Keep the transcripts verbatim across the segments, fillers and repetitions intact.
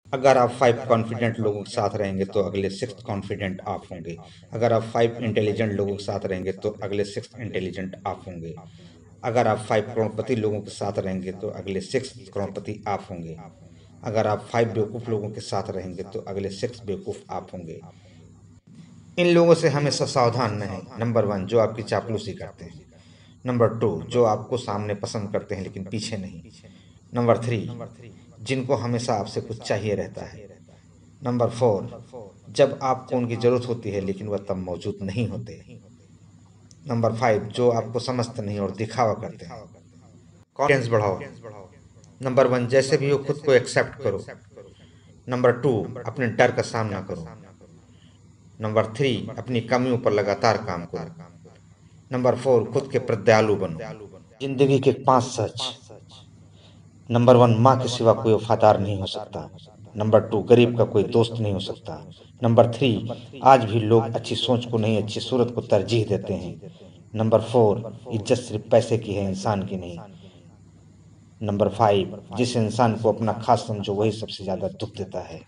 अगर आप five confident लोगों के साथ रहेंगे तो अगले सिक्स कॉन्फिडेंट आप होंगे। अगर आप फाइव इंटेलिजेंट लोगों के साथ रहेंगे तो अगले सिक्स इंटेलिजेंट आप होंगे। अगर आप फाइव करोड़पति लोगों के साथ रहेंगे तो अगले सिक्स करोड़पति आप होंगे। अगर आप फाइव बेवकूफ़ लोगों के साथ रहेंगे तो अगले सिक्स बेवकूफ़ आप होंगे। इन लोगों से हमेशा सावधान रहें। नंबर वन, जो आपकी चापलूसी करते हैं। नंबर टू, जो आपको सामने पसंद करते हैं लेकिन पीछे नहीं। नंबर थ्री, जिनको हमेशा आपसे कुछ चाहिए रहता है। नंबर फोर, जब आपको उनकी जरूरत होती है लेकिन वह तब मौजूद नहीं होते। नंबर फाइव, जो आपको समझते नहीं और दिखावा करते हैं। कॉन्फिडेंस बढ़ाओ। नंबर वन, जैसे भी हो खुद को एक्सेप्ट करो। नंबर टू, अपने डर का सामना करो। नंबर थ्री, अपनी कमियों पर लगातार काम करो। नंबर फोर, खुद के प्रति दयालु बनो। जिंदगी के पांच सच। नंबर वन, माँ के सिवा कोई वफादार नहीं हो सकता। नंबर टू, गरीब का कोई दोस्त नहीं हो सकता। नंबर थ्री, आज भी लोग अच्छी सोच को नहीं अच्छी सूरत को तरजीह देते हैं। नंबर फोर, इज्जत सिर्फ पैसे की है, इंसान की नहीं। नंबर फाइव, जिस इंसान को अपना खास समझो वही सबसे ज्यादा दुख देता है।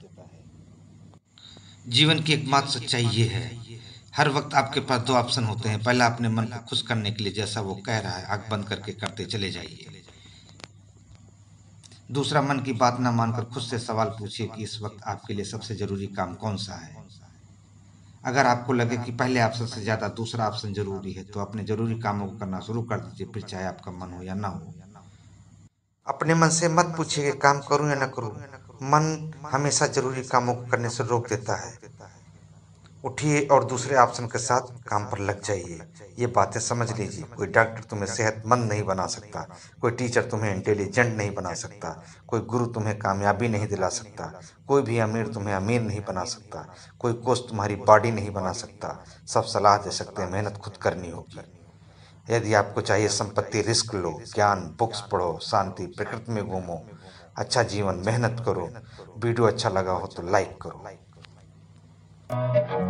जीवन की एकमात्र सच्चाई ये है, हर वक्त आपके पास दो ऑप्शन होते हैं। पहला, अपने मन को खुश करने के लिए जैसा वो कह रहा है आंख बंद करके करते चले जाइए। दूसरा, मन की बात ना मानकर खुद से सवाल पूछिए कि इस वक्त आपके लिए सबसे जरूरी काम कौन सा है। अगर आपको लगे कि पहले ऑप्शन से ज्यादा दूसरा ऑप्शन जरूरी है तो अपने जरूरी कामों को करना शुरू कर दीजिए, फिर चाहे आपका मन हो या ना हो। अपने मन से मत पूछिए कि काम करूं या ना करूं। मन हमेशा जरूरी कामों को करने से रोक देता है। उठिए और दूसरे ऑप्शन के साथ काम पर लग जाइए। ये बातें समझ लीजिए, कोई डॉक्टर तुम्हें सेहतमंद नहीं बना सकता, कोई टीचर तुम्हें इंटेलिजेंट नहीं बना सकता, कोई गुरु तुम्हें कामयाबी नहीं दिला सकता, कोई भी अमीर तुम्हें अमीर नहीं बना सकता, कोई कोच तुम्हारी बॉडी नहीं बना सकता। सब सलाह दे सकते हैं, मेहनत खुद करनी होगी। यदि आपको चाहिए संपत्ति, रिस्क लो, ज्ञान बुक्स पढ़ो, शांति प्रकृति में घूमो, अच्छा जीवन मेहनत करो। वीडियो अच्छा लगा हो तो लाइक करो।